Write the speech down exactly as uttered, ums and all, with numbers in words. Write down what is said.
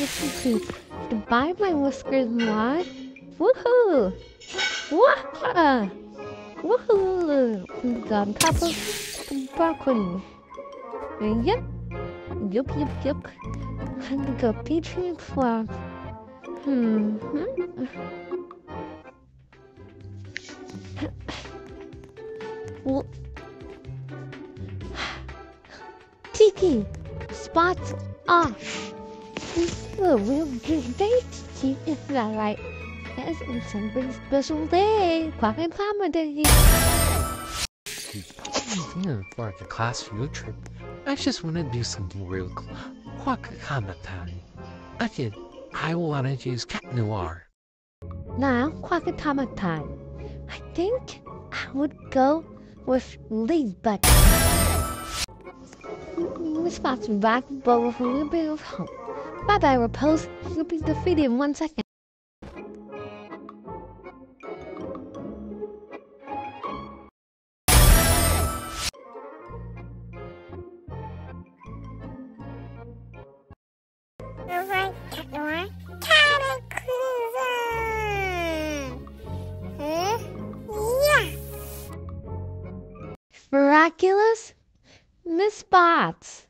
Goodbye, my whiskers mod. Woohoo! Wah! Woohoo! On top of the balcony. Yep. Yup, yup, yup. And the Patriot flag. Hmm. Well, Tiki, spots off. This is a real good day, Tiki. Is that right? Yes, it's something special day. Quack comedy. Yeah, for the class field trip, I just want to do something real cool. Quackacama time. I did. I wanted to use Cat Noir. Now, Quackatama time. I think I would go with Ladybug. Miss Fox will be back, but with a little bit of hope. Bye bye, Repose. You'll be defeated in one second. Alright, Cat Noir. Cataclysm! Huh? Yeah! Miraculous? Miss Spots.